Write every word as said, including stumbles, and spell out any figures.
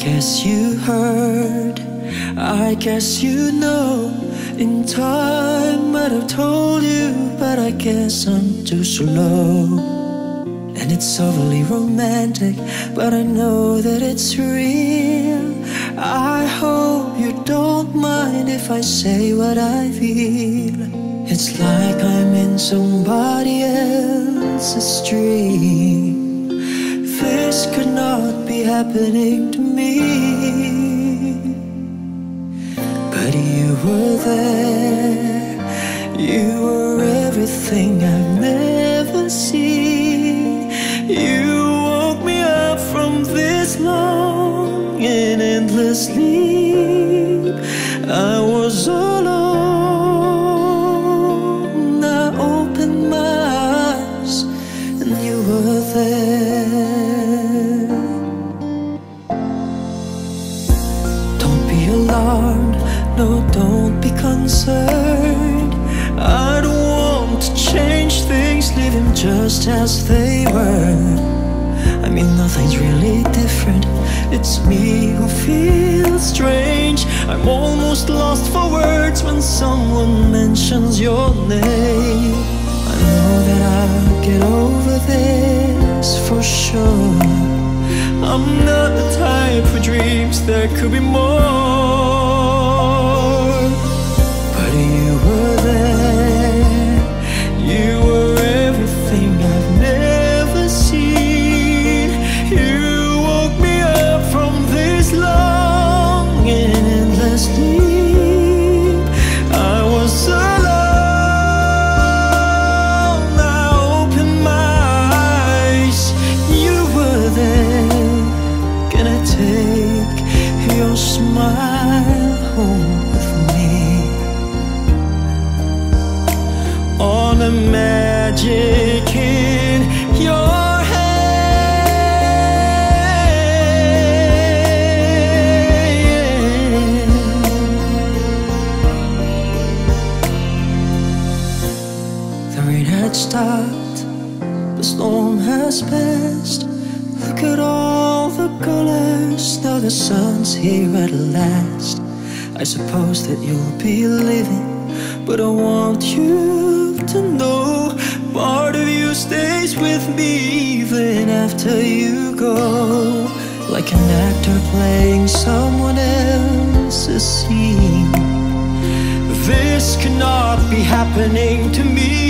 guess you heard, I guess you know. In time I'd have told you, but I guess I'm too slow. And it's overly romantic, but I know that it's real. I hope you don't mind if I say what I feel. It's like I'm in somebody else's dream. This could not be happening to me, but you were there. You were everything I've never seen. You woke me up from this long and endless sleep. I was alone. I opened my eyes and you were there. Don't be alarmed, no, don't be concerned. I don't want to change things, leave them just as they were. I mean, nothing's really different. It's me who feels strange. I'm almost lost for words when someone mentions your name. I know that I'll get over this for sure. I'm not the type who dreams there could be more. But you were there. You were everything I've never seen. You woke me up from this long and endless sleep. I was alone. I opened my eyes. You were there. Can I take your smile home with me? All the magic in your hand. The rain had stopped, the storm has passed. Look at all the colors, now the sun's here at last. I suppose that you'll be leaving, but I want you to know part of you stays with me even after you go. Like an actor playing someone else's scene. This cannot be happening to me.